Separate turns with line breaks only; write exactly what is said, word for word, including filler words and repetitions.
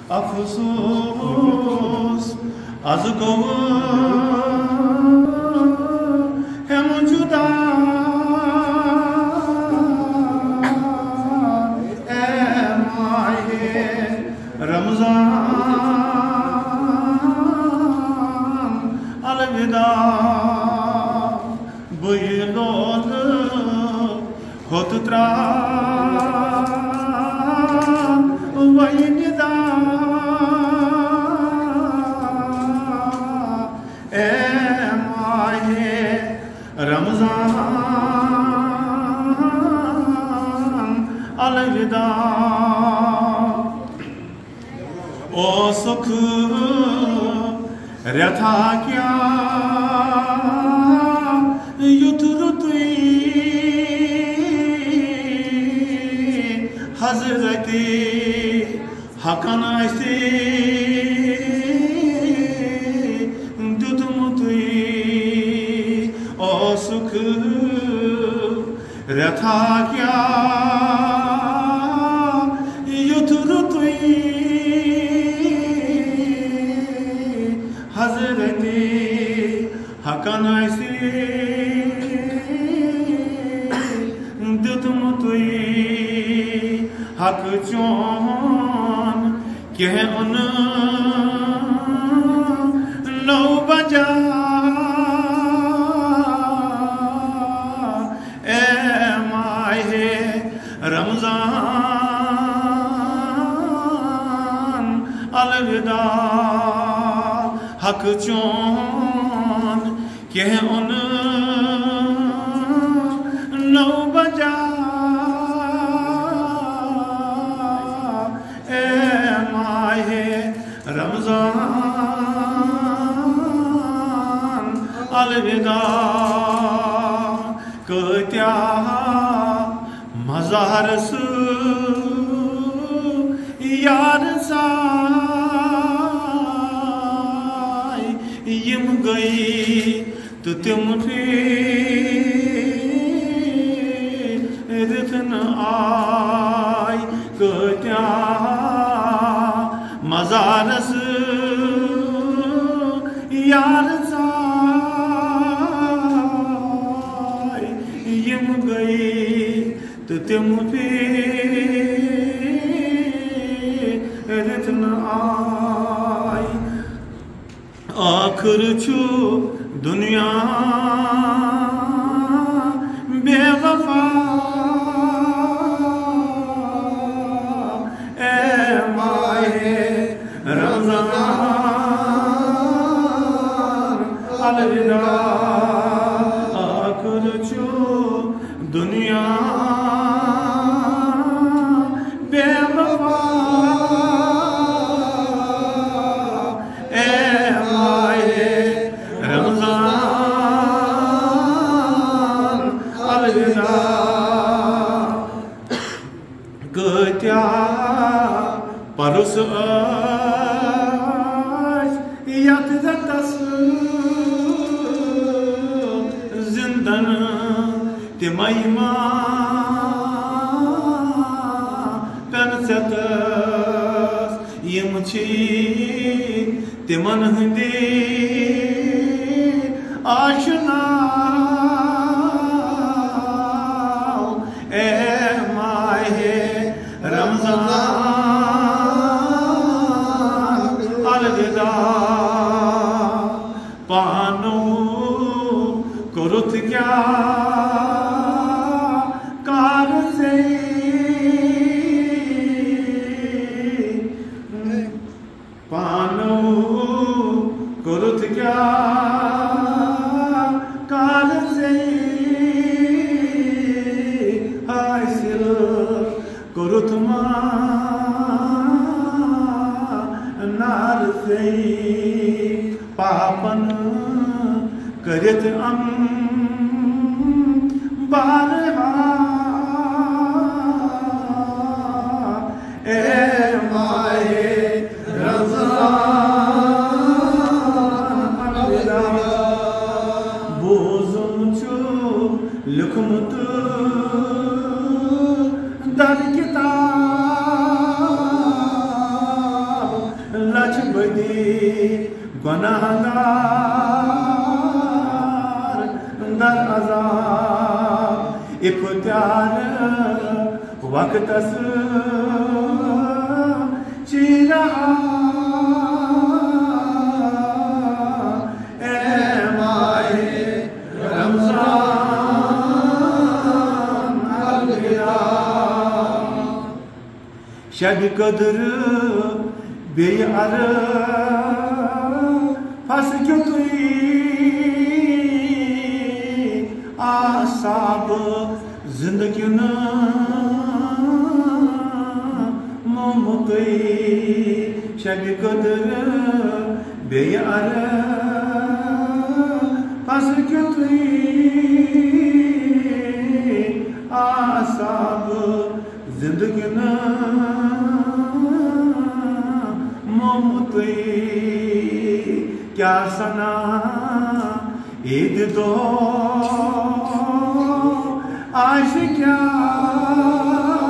افسوس از گو ہم جدا اے ماہ رمضان الوداع بوئی لوگ خود ترا وہی ندا اے ماہ رمضان الوداع او سکھ رتھا کیا یتھ رتوی حضرت حقن آسی دتمتوی او سکھ رتھا کیا یتھ رتوی حضرت حقن آسی دتمتوی حق چون کہ ان نو بجا اے ماہ رمضان الوداع حق چون کہ ان نو بجا رمضان الوداع کتیا مزار سو یار سائی یم گئی تو تم پھرتن آئی کتیا مزارس یار سائی یم گئی تو تم پھرتن آئی آخر چھو دنیا بے وفا آخر چھو دنیا بے وفا اے ماہ رمضان الوداع کتیا پرس یت رتس زندن تمائما پنستس یم چھی تمن ہندی آشنا اے ماہ رمضان الوداع پانو کرت کیا کار سے پانو کرت کیا کار سے حاصل کرت ما نار سے پاپن کرت ام بارہا اے ماہ رمضان الوداع بوزم چھو لکھمت در کتاب Gach badi gunahgar dar azab iftyar waqtas chira Şeb kadir beyar fas kötüy asab zindagini mumtay Şeb kadir beyar fas kötüy asab zindagini mumtay kya sana id do aşikar